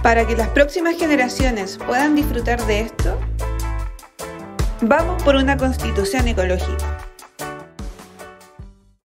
Para que las próximas generaciones puedan disfrutar de esto, vamos por una constitución ecológica.